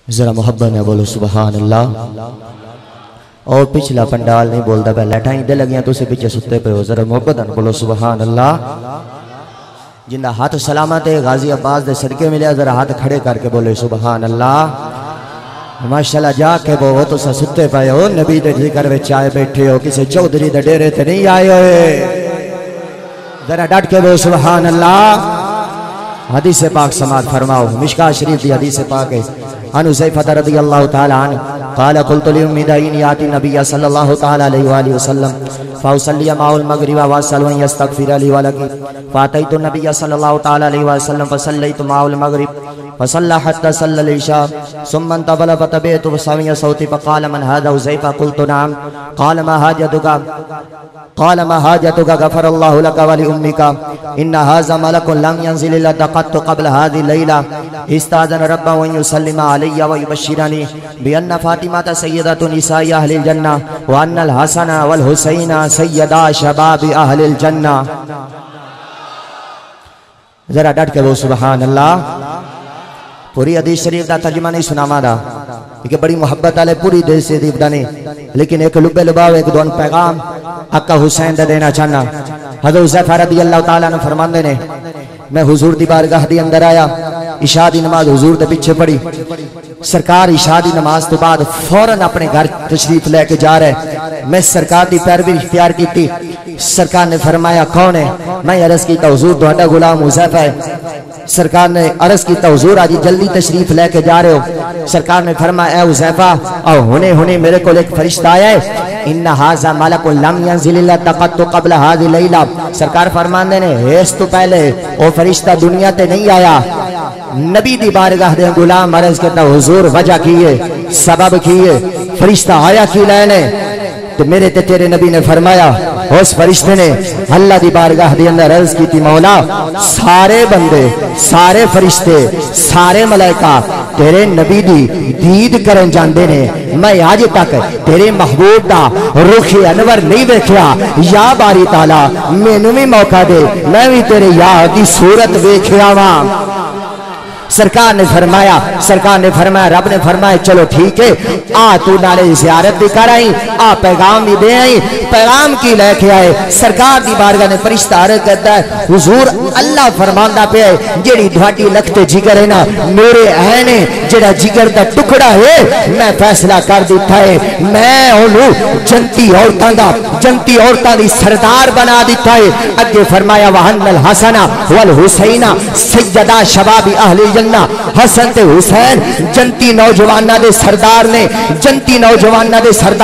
ذرا محبت نے بولو سبحان اللہ. اور پچھلا پنڈال نہیں بولتا پہ لیٹائیں دے لگیاں تو اسے پیچھے ستے پہ ہو. ذرا محبت نے بولو سبحان اللہ. جنہ ہاتھ سلامت ہے غازی عباس دے صدقے ملیا ذرا ہاتھ کھڑے کر کے بولے سبحان اللہ. ماشاءاللہ جا کے وہ تو ستے پہ ہو. نبی دے ذکر وچ آئے بیٹھے ہو. کسی چودھری دے ڈیرے تے نہیں آئے ہوئے. ذرا ڈٹ کے بولو سبحان اللہ. حدیث پاک سماعت فرماؤ. مشکاہ شریف دی حدیث پاک ہے. عن حذیفہ رضی اللہ تعالی عنہ قال قلت لأم دعين يأتي النبي صلى الله تعالى عليه وآله وسلم فأصلي معه المغرب وأسأل أن يستغفر لي ولك فأتيت النبي صلى الله تعالى عليه وسلم فصليت معه المغرب فصلى حتى صلى العشاء ثم انتبه فتبعت فسمع صوتي فقال من هذا حذيفة قلت نعم قال ما حاجتك غفر الله لك ولأمك إن هذا ملك لم ينزل إلا دقت قبل هذه الليلة استأذن ربه أن يسلم علي ويبشرني بأن فاطمة سيدة نساء أهل الجنة وأن الحسن والحسين سيدا شباب أهل الجنة. ذرا ڈٹ کے وہ سبحان اللہ. پوری حدیث شریف دا ترجمہ نہیں سناما دا کہ بڑی محبت والے پوری دل سے دیب دانے لیکن ایک لبے لباو ایک دون پیغام آقا حسین دے دینا چاہنا. حضرت حذیفہ رضی اللہ تعالیٰ نے فرماندے نے میں حضور دی بارگاہ دی اندر آیا. عشاء دی نماز حضور دے پیچھے پڑی. سرکار عشاء دی نماز تو بعد فوراً اپنے گھر تشریف لے کے جا رہے. میں سرکار دی پیروی اختیار کی تھی. سرکار نے فرمایا کون ہے؟ میں عرض کیتا حضور تہاڈا غلام حذیفہ ہے. سرکار نے عرض کیتا حضور آج جلدی تشریف لے کے جا رہے ہو. سرکار نے فرمایا اے حذیفہ او ہونے میرے کو ایک فرشتہ آیا ہے. ان ھذا ملک لم ينزل الا تقت قبل هذه الليلہ. سرکار فرماندے نے اس تو پہلے وہ فرشتہ دنیا تے نہیں آیا. نبی دی بارگاہ دے غلام عرض کرتا حضور وجہ کیے سبب کیے فرشتہ آیا کی لینے. تو میرے تے تیرے نبی نے فرمایا اس فرشتے نے اللہ دی بارگاہ دی اندر عرض کی تھی مولا سارے بندے سارے فرشتے سارے ملائکہ تیرے نبی دی دید کرن جاندے نے. میں آج تک تیرے محبوب دا رخ انور نہیں دیکھیا. یا باری تعالیٰ مینوں بھی موقع دے میں بھی تیرے یار دی صورت دیکھیا وا. سرکار نے فرمایا رب نے فرمایا چلو ٹھیک ہے آ تو نالے زیارت بھی کر آئی آ پیغام بھی دے آئی. پیغام کی لے کے آئے. سرکار دی بارگاہ نے فرشتہ عرض کرتا ہے حضور اللہ فرماندہ پہ ہے جیڑی دھاٹی لکھتے جگر ہے نا میرے عین ہے جیڑا جگر دا ٹکڑا ہے میں فیصلہ کر دیتا ہے میں انہوں جنتی عورتاں دی سردار بنا دیتا ہے. اگے فرمایا وَحَنَّ الْحَسَنَ وَالْحُسَيْنَ سَيَّدَا شَبَابِ اہل جنہ. حسن تے حسین جنتی نوجوانہ دے سردار نے جنتی نوجوانہ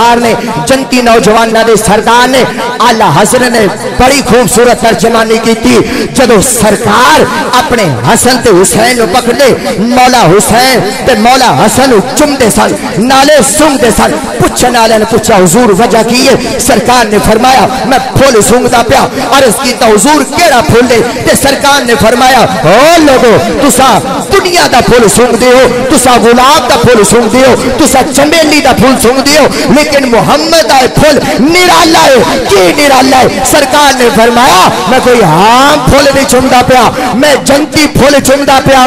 دے سردار نے. اعلی حضرت نے بڑی خوبصورت ترجمانی کی تھی. جدو سرکار اپنے حسن تے حسین کو پکڑے مولا حسین تے مولا حسن چمدے سن نالے سنگدے سن. پوچھنے والے نے پوچھا حضور وجہ کی ہے؟ سرکار نے فرمایا میں پھول سونگدا پیا. عرض کیتا حضور کیڑا پھول ہے؟ تے سرکار نے فرمایا او لوگو تسا دنیا دا پھول سونگ دیو تسا گلاب دا پھول سونگ دیو تسا چمیلی دا پھول سونگ دیو لیکن محمد دا پھول نرالا ہے. کی نرالا ہے؟ سرکار نے فرمایا میں کوئی عام پھول نہیں چمدا پیا میں جنتی پھول چمدا پیا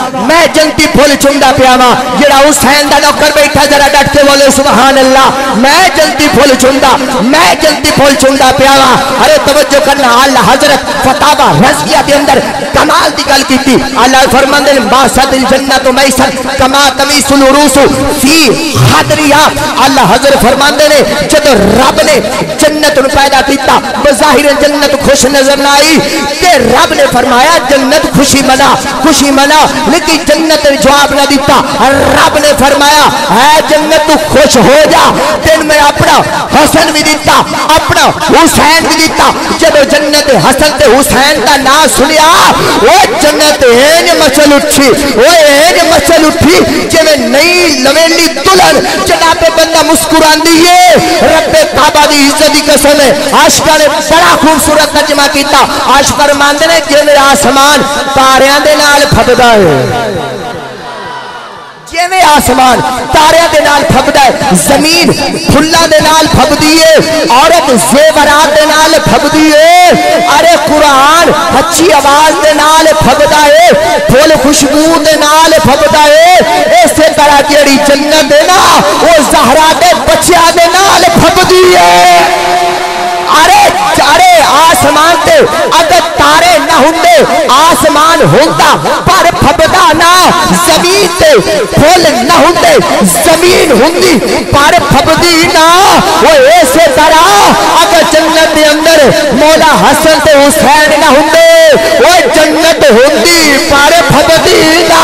وا جڑا حسین دا نوکر بیٹھا ذرا ڈٹ کے بولے سبحان اللہ. میں جنتی پھول چمدا پیا وا. ارے توجہ کرنا اعلی حضرت فتاوا رضیہ دے اندر کمال دی گل کیتی. اللہ فرماندے باسط الجنت میسر کما تمیس العروس فی خدریا. اللہ حضرت فرماندے نے جب رب نے جنت نو پیدا کیتا بظاہر جنت خوش نظر نہ آئی تے رب نے فرمایا جنت خوشی منا لیکن جنت نے جواب نہ دیتا. رب نے فرمایا اے جنت تو خوش ہو جا تین میں اپنا حسن بھی دیتا اپنا حسین بھی دیتا. جب جنت حسن تے حسین کا نام سنیا وہ جنت مچل اٹھی جب نئی لویلی دلہن جناب بندہ مسکران دیئے. رب کعبہ دی عزت دی قسم ہے. عاشقہ نے بڑا خوبصورت ترجمہ کیتا. عاشق فرماندے نے کہ میرا آسمان تاریاں دے نال پھبدا ہے. جیویں آسمان تاریاں دے نال پھبدا ہے زمین پھلاں دے نال پھبدی ہے عورت زیورات دے نال پھبدی ہے. ارے قرآن اچھی آواز دے نال پھبدا ہے پھول خوشبو دے نال پھبدا ہے. ایسے کرا کیڑی جنت ہے نا وہ زہرا دے بچیاں دے نال پھبدی ہے ارے آسمان تے اگر تارے نہ ہوندے آسمان ہوندا پر پھبدا نہ زمین تے پھول نہ ہوندے زمین ہوندی پر پھبدی نہ وہ ایسے طرح اگر جنت دے اندر مولا حسن تے حسین نہ ہوندے وہ جنت ہوندی پر پھبدی نہ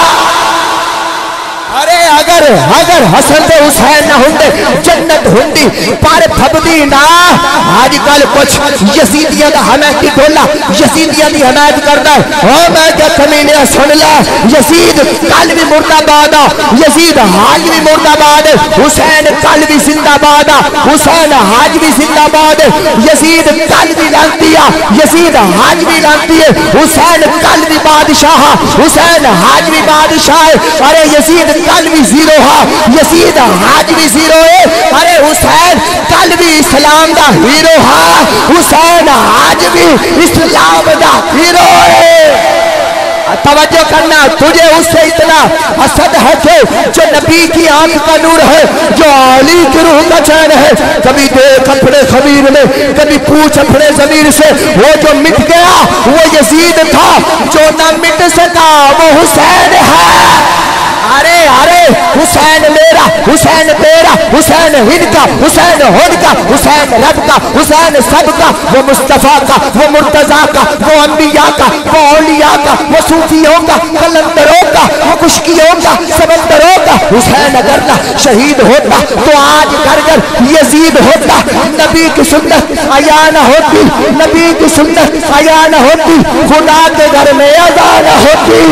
اگر حسن تے حسین نہ ہوندے جنت ہوندی پر پھبدی نہ آج کل کچھ یزیدیاں دا حمایتی ڈولا یزیدیاں دی حمایت کردا ہے میں کیا کمینے سن لا یزید کل بھی مرد آباد یزید آج بھی مرد آباد حسین کل بھی زندہ باد حسین آج بھی زندہ باد یزید کل بھی لانتی یزید آج بھی لانتی ہے حسین کل بھی بادشاہ حسین آج بھی بادشاہ ہے ارے یزید کل بھی زیرو یزید آج بھی زیرو ہے ارے حسین کل بھی اسلام دا ہیرو حسین آج بھی اسلام دا ہیرو ہے توجہ کرنا تجھے اس سے اتنا حسد ہے کہ جو نبی کی آنکھ کا نور ہے جو علی کی روح کا چین ہے کبھی دیکھ اپنے خمیر میں کبھی پوچھ اپنے ضمیر سے وہ جو مٹ گیا وہ یزید تھا جو نہ مٹ سکا وہ حسین ہے ارے حسین میرا حسین تیرا حسین ہن کا حسین ہن کا حسین رب کا حسین سب کا وہ مصطفیٰ کا وہ مرتضیٰ کا وہ انبیاء کا وہ اولیاء کا وہ صوفیوں کا قلندروں کا وہ خشکیوں کا سمندروں کا حسین اگر نہ شہید ہوتا تو آج گھر یزید ہوتا نبی کی سنت آیا نہ ہوتی نبی کی سنت آیا نہ ہوتی خدا کے گھر میں ادا نہ ہوتی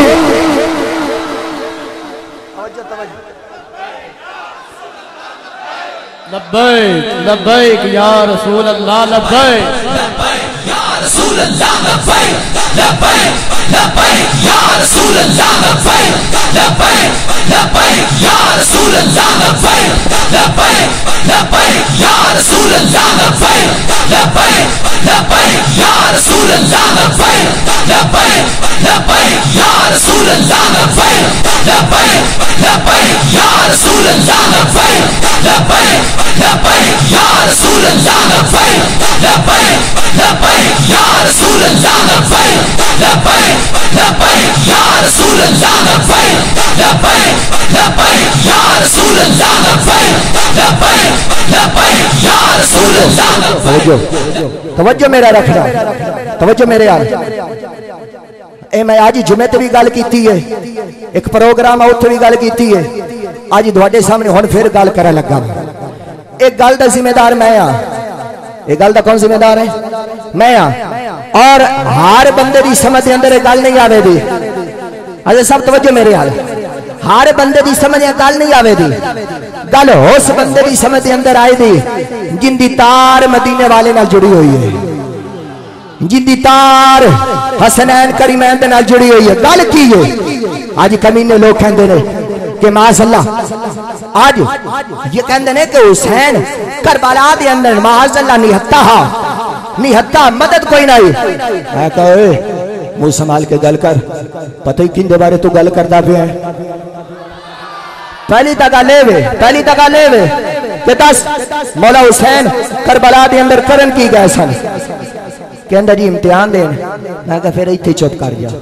لبیک لبیک یا رسول اللہ لبیک لبیک یا رسول اللہ لبیک لبیک لبیک یا رسول اللہ لبیک لبیک لبیک یا رسول اللہ لبیک لبیک لبیک یا رسول اللہ لبیک لبیک لبیک یا رسول اللہ لبیک لبیک لبیک یا رسول اللہ لبیک لبیک لبیک یا رسول اللہ لبیک لبیک لبیک یا رسول اللہ لبیک لبیک لبیک یا رسول اللہ لبیک لبیک لبیک یا رسول اللہ لبیک لبیک لبیک یا رسول اللہ لبیک لبیک لبیک یا رسول اللہ لبیک توجہ میرا رکھنا توجہ میرے یار اے میں آج جمعے تے بھی گل کیتی ہے ایک پروگرام اوتھے بھی گل کیتی ہے آج تواڈے سامنے ہن پھر گل کرن لگا ایک گل دا ذمہ دار میں ہاں ایک گل دا کون ذمہ دار ہے میں ہاں اور ہر بندے دی سمجھ دے اندر گل نہیں آوے دی اجے سب توجہ میرے حال ہر بندے دی سمجھ گل نہیں آوے دی گل اس بندے دی سمجھ دے اندر آئے دی جن دی تار مدینے والے نال جڑی ہوئی ہے جن دی تار حسنین کریمین دے نال جڑی ہوئی ہے گل کی ہے آج کمینے لوگ کہندے نے کہ معاذ اللہ آج یہ کہندے نے کہ حسین کربلا دے اندر معاذ اللہ نہتا مدد کوئی نہیں میں کہے منہ سنبھال کے گل کر پتہ ہی کن دے بارے تو گل کردا پیا ہے پہلی تگا لے وے کہ دس مولا حسین کربلا دے اندر کرن کی گئے سن کہ اندر جی امتحان دین میں کہا پھر ایتھے چپ کر جا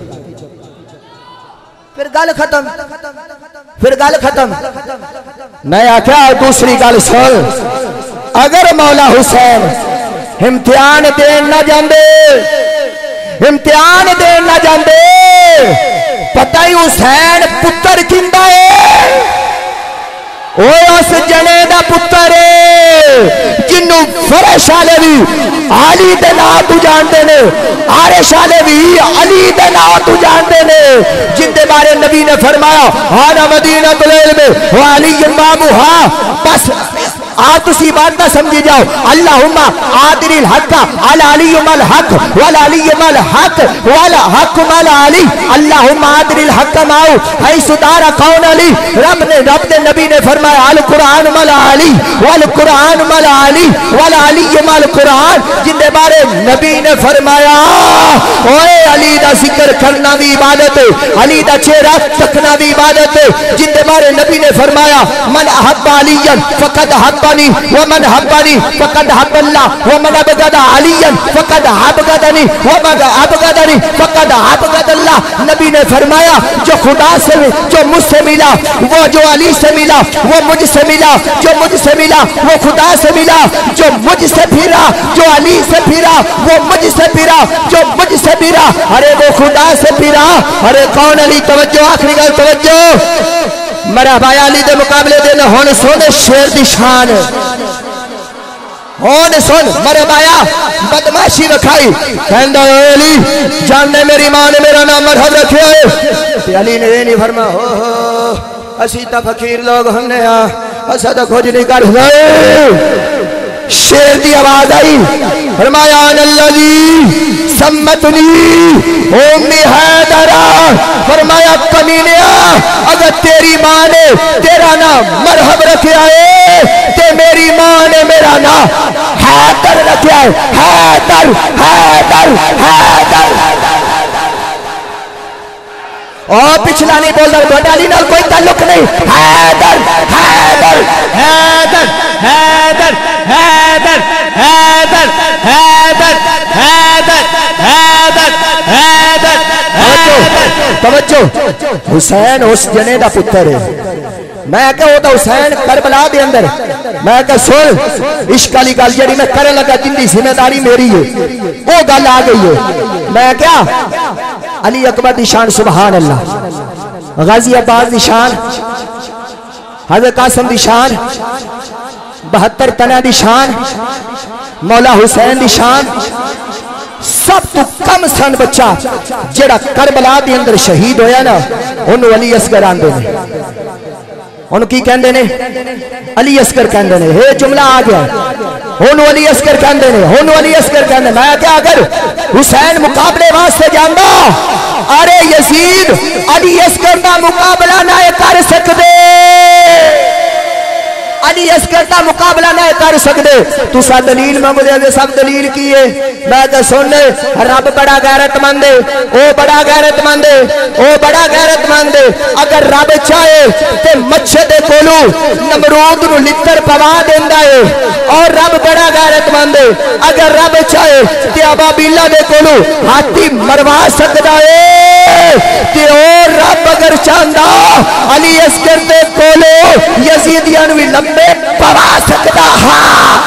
پھر گل ختم میں آکھیا دوسری گل سن اگر مولا حسین امتحان دین نہ جاندے پتہ ہی حسین پتر کیندا ہے او اس جنے دا پتر ہے جنوں فرش والے بھی علی دے نام تو جانتے نے عارش والے بھی علی دے نام تو جانتے نے جن دے بارے نبی نے فرمایا ہانا مدینہ العلم و علی امامھا بس آج تسی بات نہ سمجھی جاؤ اللہم آدر الحق علی مل حق والعلی مل حق والحق مل علی اللہم آدر الحق ماؤ حیث دار قون علی رب نے نبی نے فرمایا القرآن مل علی والقرآن مل علی والعلی مل قرآن جن دے بارے نبی نے فرمایا اوے علی دا ذکر کرنا بھی عبادت ہے علی دا چہرہ تکنا بھی عبادت ہے جن دے بارے نبی نے فرمایا من احب علیاً فقد احبنی ومن احبنی فقد احب اللہ ومن ابغض علیاً فقد ابغضنی ومن ابغضنی فقد ابغض اللہ نبی نے فرمایا جو خدا سے جو مجھ سے ملا وہ جو علی سے ملا وہ مجھ سے ملا جو مجھ سے ملا وہ خدا سے ملا جو مجھ سے پھرا جو علی سے پھرا وہ مجھ سے پھرا جو مجھ سے پھرا ارے وہ خدا سے پھرا ارے کون علی توجہ آخری گل توجہ میرا بھائی علی دے مقابلے دے ہن سن شیر دی شان ہون سن میرے بایا بدماشی رکھائی کہندہ علی جاننے میری ماں نے میرا نام مرحب رکھے ہوئے علی نے نہیں فرما ہو اسی تا فقیر لوگ ہم نے اسا تا کچھ نہیں کر شیر دی آواز آئی فرمایا اللذی سمتنی امی حیدرہ فرمایا کمینیا اگر تیری ماں نے تیرا نام مرحب رکھا ہے تے میری ماں نے میرا نام حیدر رکھا ہے حیدر حیدر حیدر اور پچھلا نہیں بول رہا بڑا علی نال کوئی تعلق نہیں حیدر حیدر حیدر حیدر حیدر حیدر حیدر حیدر حیدر حیدر توجہ حسین اس جنے دا پتر ہے میں کہا ہوتا حسین کربلا دے اندر میں کہا سن عشق علی گل جڑی میں کرنے لگا جن دی ذمہ داری میری ہے وہ گل آ گئی ہے میں کیا علی اکبر دی شان سبحان اللہ غازی عباس دی شان حضرت قاسم دی شان 72 تنہ دی شان مولا حسین دی شان سب تو کم سن بچہ جڑا کربلا دی اندر شہید ہویا نا انہوں علی اصغر آندے نے انہوں کی کہندے نے علی اصغر کہندے نے ہے جملہ آ گیا انہوں علی اصغر کہندے نے انہوں علی اصغر کہندے میں کیا اگر حسین مقابلے واسطے جاندہ ارے یزید علی اصغر دا مقابلہ نہ کر سکدے علی اصغر دا مقابلہ نہ کر سکدے تو سا دلیل مانگدے دے سب دلیل کی ہے میں کہ سن رب بڑا غیرت مند ہے او بڑا غیرت مند ہے او بڑا غیرت مند ہے اگر رب چاہے تے مچھے دے کولو نمرود نو لتر پوا دیندا ہے اور رب بڑا غیرت مند ہے اگر رب چاہے تے ابابیلا دے کولو ہاتھی مروا سکدا ہے تے اور رب اگر چاہندا علی اصغر دے کولو یزیدیاں وی لمبے پوا سکدا ہاں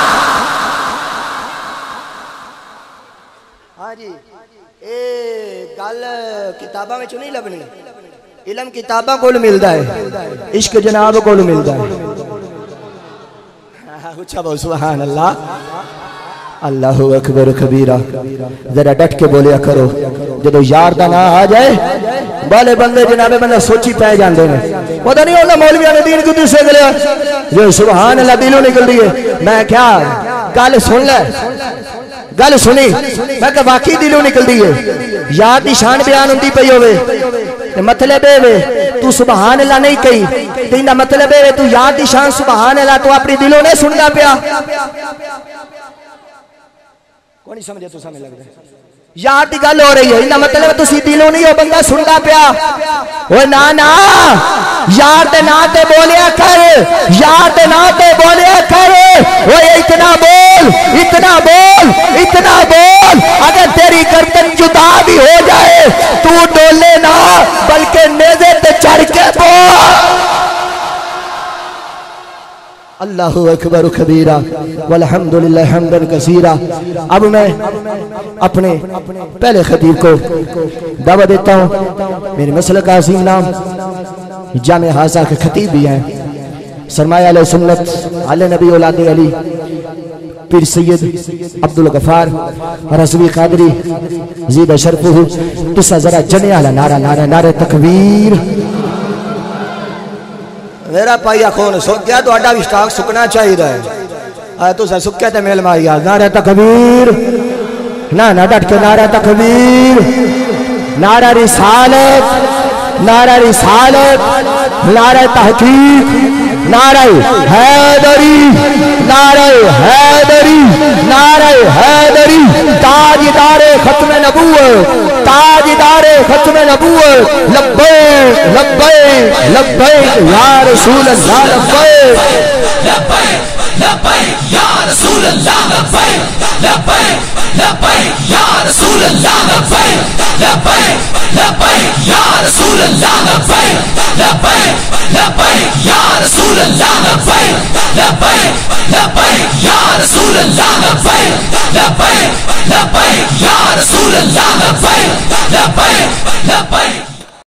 ہاں جی اے گل کتاباں وچ نہیں لبنی علم کتاباں کول ملدا ہے عشق جناب کول ملدا ہے اچھا بول سبحان اللہ اللہ اکبر کبیرہ ذرا ڈٹ کے بولیا کرو جدو یار دا نہ آ جائے بالے بندے جناب بندہ سوچی پہ جاندے نے پتہ نہیں ہوتا مولویاں نے دین کو دوسرے گلیا جو سبحان اللہ دلوں نکل دیئے میں کیا گل سن لے گل سنی میں کہ واقعی دلوں نکل دیئے یاد دی شان بیان ہوندی پئی ہوئے مطلب ہے تو سبحان اللہ نہیں کہی تینا مطلب ہے تو یاد دی شان سبحان اللہ تو اپنی دلوں نے سننا پیا کون نہیں سمجھے تو سمجھ لگ رہے یار دی گل ہو رہی ہے انہا مطلب تو سی دلوں نہیں ہو بندہ سننا پیا وہ نا یار دے نا تے بولیا کر یار دے نا تے بولیا کر وہ اتنا بول اتنا بول اتنا بول اگر تیری گردن جدا بھی ہو جائے تو ڈولے نہ بلکہ نیزے تے چڑھ کے بول اللہ اکبر کبیرہ والحمدللہ حمدن کثیرہ اب میں اپنے پہلے خطیب کو دعوت دیتا ہوں میرے مسلک عظیم نام جامع حاضہ کے خطیب بھی ہیں سرمایہ علیہ سنت علی نبی اولاد علی پیر سید عبدالغفار رضوی قادری زید شرفہ تسا ذرا جنے والا نعرہ نعرہ نعرہ تکبیر میرا پائیا خون سک گیا تو اڈا بھی سٹاک سکنا چاہیے آیا تو سکے تے میل ماری نعرہ تکبیر نہ ڈٹ کے نعرہ تکبیر نعرہ رسالت نعرہ رسالت نعرہ تحقیق نعرہ حیدری نعرہ حیدری نعرہ حیدری تاجدار ختم نبوت تاجدار ختم نبوت لبیک لبیک لبیک یا رسول اللہ لبیک لبیک لبیک یا رسول اللہ لبیک لبیک لبیک یا رسول اللہ لبیک لبیک لبیک یا رسول اللہ لبیک لبیک لبیک یا رسول اللہ لبیک لبیک لبیک یا رسول اللہ لبیک لبیک لبیک یا رسول اللہ لبیک لبیک لبیک